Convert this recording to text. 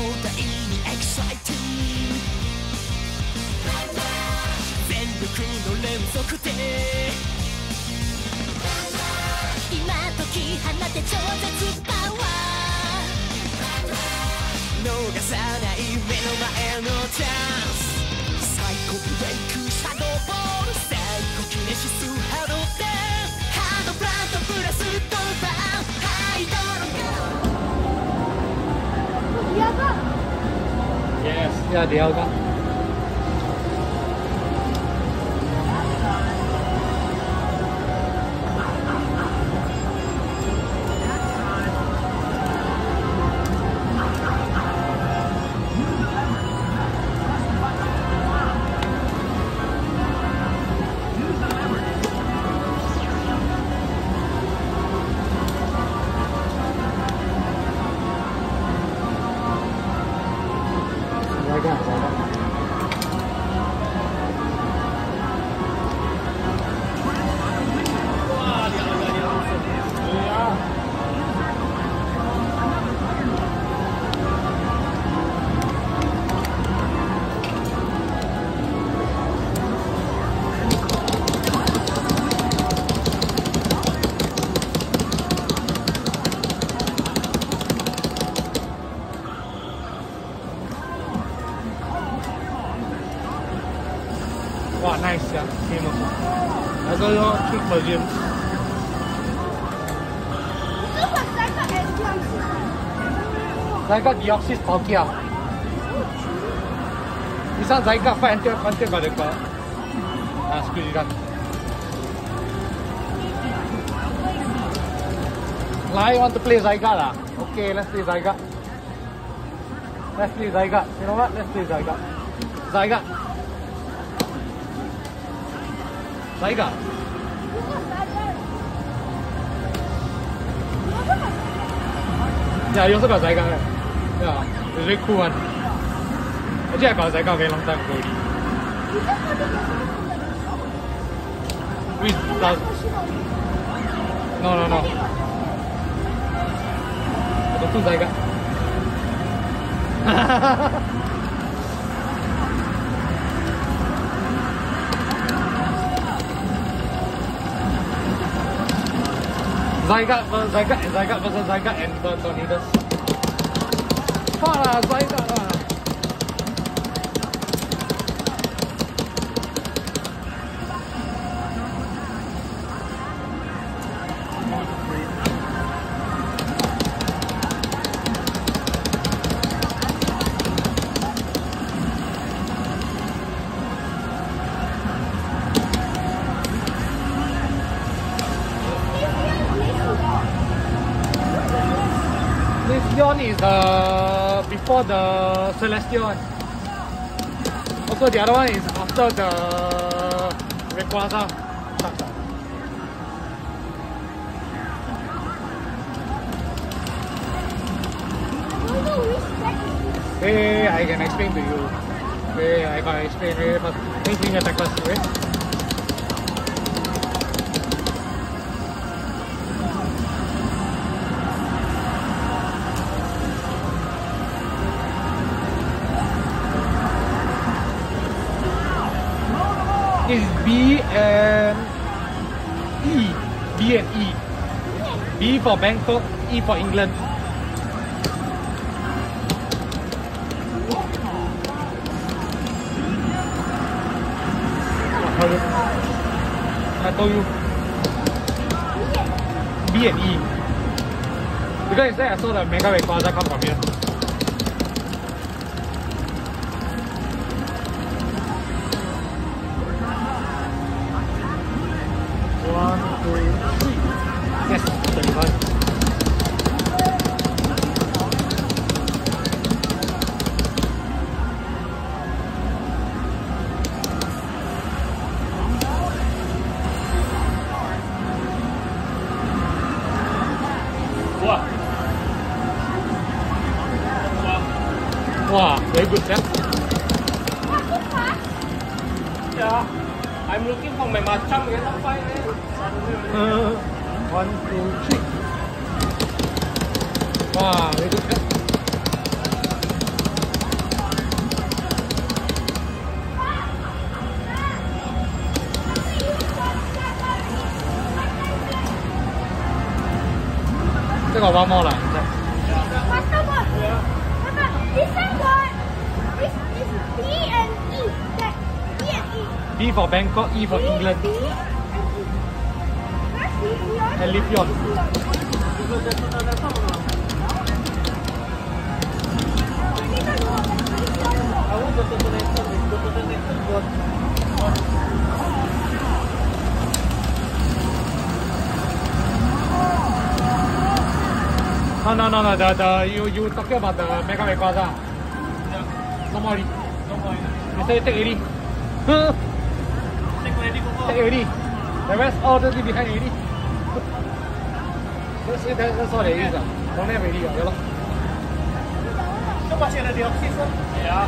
大にエキサイティング全力の連続で今解き放て超絶パワー逃さない目の前のチャンスサイコブレイクシャドーボールサイコキネシスハローテンハードプラントプラスドバーハイドロやば Yes, ya dia kan. Wow, nice, yeah. Famous. I saw your trick for gym. Zyga Deoxys Palkia. This one Zyga 500 got it. Screw it. I want to play Zyga lah. Okay, let's play Zyga. Let's play Zyga. You know what? Let's play Zyga. Zyga. Zyga. Yeah, you also got Zyga. Yeah, it's a very cool one. Actually, I got Zyga a very long time ago. Which does? No. I got two Zyga. Zyga versus Zyga and Tornadoes. Fala, Zyga lah. Leon is before the Celestial one. Also the other one is after the Rayquaza. Hey, I can explain to you. Hey, I can explain very fast. Thank you, attack first, okay? Is B and E. B and E. B for Bangkok, E for England. I told you. B and E. Because yesterday I saw the Mega Rayquaza come from here. One, two, three. Yes, 35. Wow, very good, yeah? Yeah, I'm looking for my Machamp, I cannot find it. 1, 2, 3. Wow, very good, yeah? got one more lah. Faster one. This one. This is B and E. That B and E. B for Bangkok, E for England. B and E. That's Lifion. And Lifion. No. You talking about the Mega Plaza? Yeah. No more already. You say take already. Take already. The rest all the behind already. That's all there is. Don't have already. Yeah. Itu masih ada dioksis kan? Ya.